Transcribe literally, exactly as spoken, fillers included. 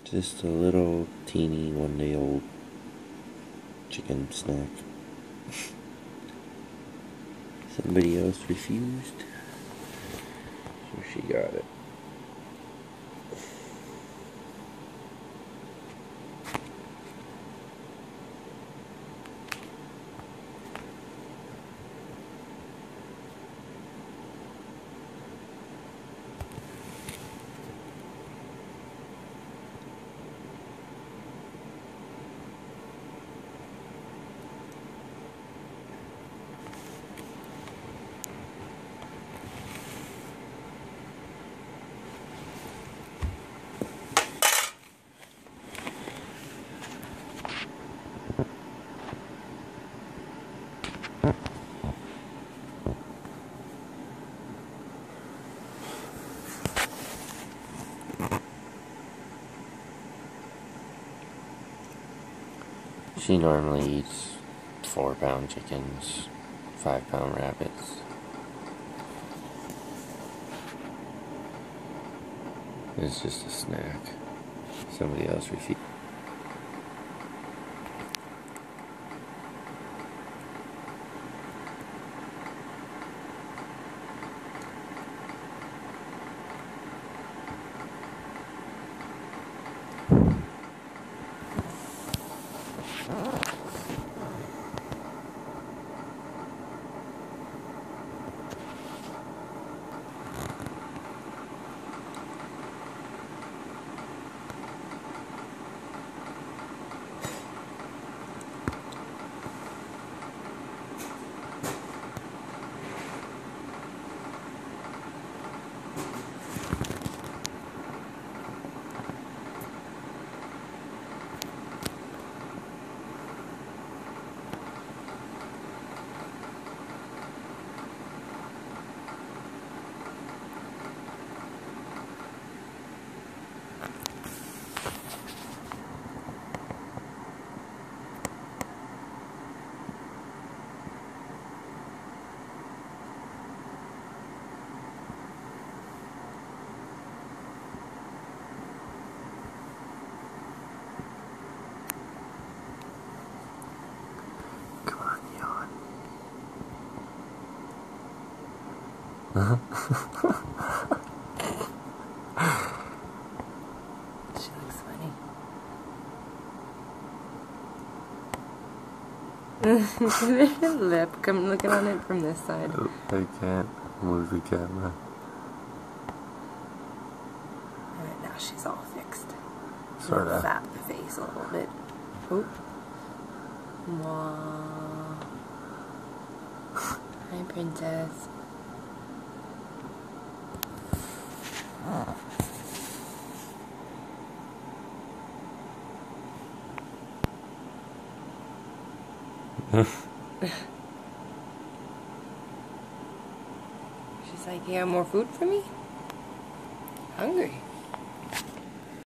Just a little teeny one day old chicken snack. Somebody else refused, so she got it. She normally eats four pound chickens, five pound rabbits. It's just a snack. Somebody else refused. Uh-huh. She looks funny. There's a lip. Come looking on it from this side. Oh, I can't move the camera. Alright, now she's all fixed. Sorta. Zap the face a little bit. Oop. Mwah. Hi, princess. She's like, you have more food for me? Hungry.